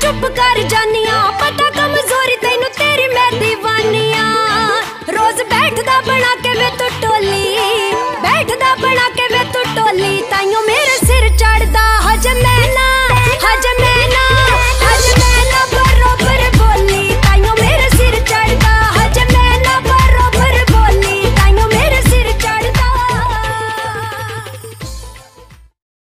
चुप कर जानिया पता कमजोरी तैनू तेरी मैं दीवानिया रोज बैठदा बना के वे तो टोली